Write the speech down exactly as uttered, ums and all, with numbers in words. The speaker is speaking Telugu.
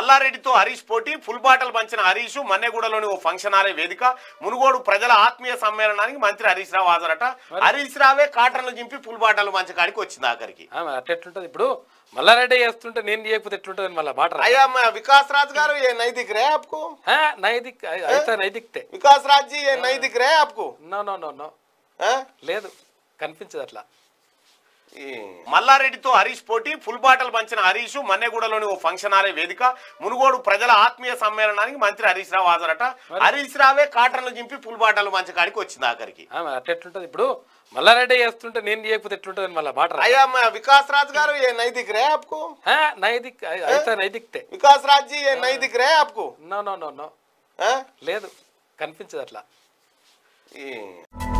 మల్లారెడ్డితో హరీష్ పోటీ ఫుల్ బాటలు పంచిన హరీష్ మన్నెగూడలోని ఓ ఫంక్షన్ హాల్ వేదిక మునుగోడు ప్రజల ఆత్మీయ సమ్మేళనానికి మంత్రి హరీష్ రావు హాజరట. హరీష్ రావే కాటన్లు చింపి ఫుల్ బాటలు పంచడానికి వచ్చింది ఆఖరికి. అట్లెట్లుంటది ఇప్పుడు మల్లారెడ్డి చేస్తుంటే నేను చేయకపోతే ఎట్లుంటది మళ్ళీ మాట. అయ్యా వికాస్ రాజ్ గారు ఏ నైతిక్ రే ఆప్కో? నైతిక్ అయితే నైతిక్తే. వికాస్ రాజ్ జీ ఏ నైతిక్ రే ఆప్కో? నో నో నో నో లేదు కనిపించదు అట్లా. మల్లారెడ్డితో హరీష్ పోటీ ఫుల్ బాటలు పంచిన హరీష్ మన్నెగూడలోని ఓ ఫంక్షన్ హాల్ వేదిక మునుగోడు ప్రజల ఆత్మీయ సమ్మేళనానికి మంత్రి హరీష్ రావు హాజరట. హరీష్ రావే కాటన్లు చింపి ఫుల్ బాటలు పంచడానికి వచ్చింది ఆఖరికి. అట్లెట్లుంటది ఇప్పుడు మల్లారెడ్డి చేస్తుంటే నేను చేయకపోతే ఎట్లుంటది మళ్ళీ మాట. అయ్యా వికాస్ రాజ్ గారు ఏ నైతిక్ రే ఆప్కో? నైతిక్ అయితే నైతిక్తే. వికాస్ రాజ్ జీ ఏ నైతిక్ రే ఆప్కో? నో నో నో నో లేదు కనిపించదు అట్లా.